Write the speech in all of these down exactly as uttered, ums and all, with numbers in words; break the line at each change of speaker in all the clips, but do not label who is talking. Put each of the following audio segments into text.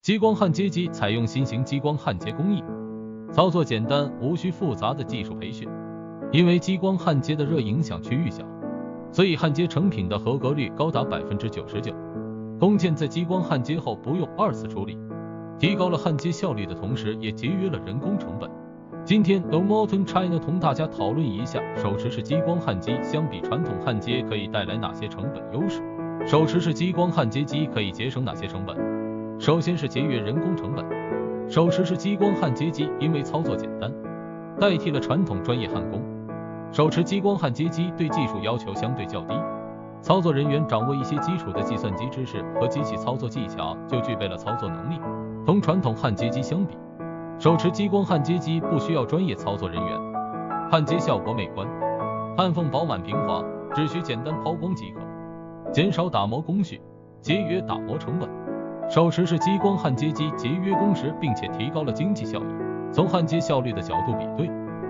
激光焊接机采用新型激光焊接工艺，操作简单，无需复杂的技术培训。因为激光焊接的热影响区域小，所以焊接成品的合格率高达 百分之九十九。工件在激光焊接后不用二次处理，提高了焊接效率的同时，也节约了人工成本。今天 Low Mountain China 同大家讨论一下手持式激光焊机相比传统焊接可以带来哪些成本优势，手持式激光焊接机可以节省哪些成本。首先是节约人工成本，手持式激光焊接机因为操作简单，代替了传统专业焊工。手持激光焊接机对技术要求相对较低，操作人员掌握一些基础的计算机知识和机器操作技巧就具备了操作能力。同传统焊接机相比，手持激光焊接机不需要专业操作人员，焊接效果美观，焊缝饱满平滑，只需简单抛光即可，减少打磨工序，节约打磨成本。手持式激光焊接机节约工时，并且提高了经济效益。从焊接效率的角度比对，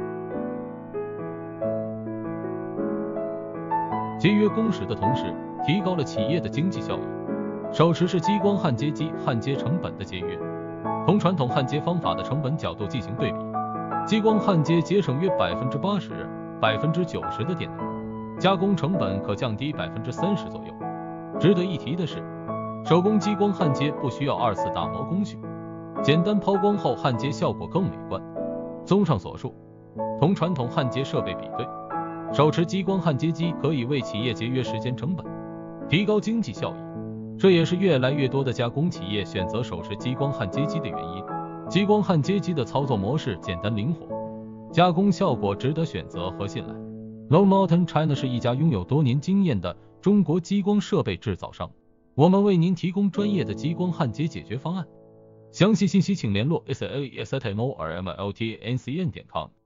节约工时的同时，提高了企业的经济效益。手持式激光焊接机焊接成本的节约，从传统焊接方法的成本角度进行对比，激光焊接节省约 百分之八十、百分之九十 的电能，加工成本可降低 百分之三十 左右。值得一提的是，手工激光焊接不需要二次打磨工序，简单抛光后焊接效果更美观。综上所述，同传统焊接设备比对，手持激光焊接机可以为企业节约时间成本，提高经济效益。这也是越来越多的加工企业选择手持激光焊接机的原因。激光焊接机的操作模式简单灵活，加工效果值得选择和信赖。Low Mountain China 是一家拥有多年经验的中国激光设备制造商，我们为您提供专业的激光焊接解决方案。详细信息请联络 s a e s t m o r m l t n c n 点 com。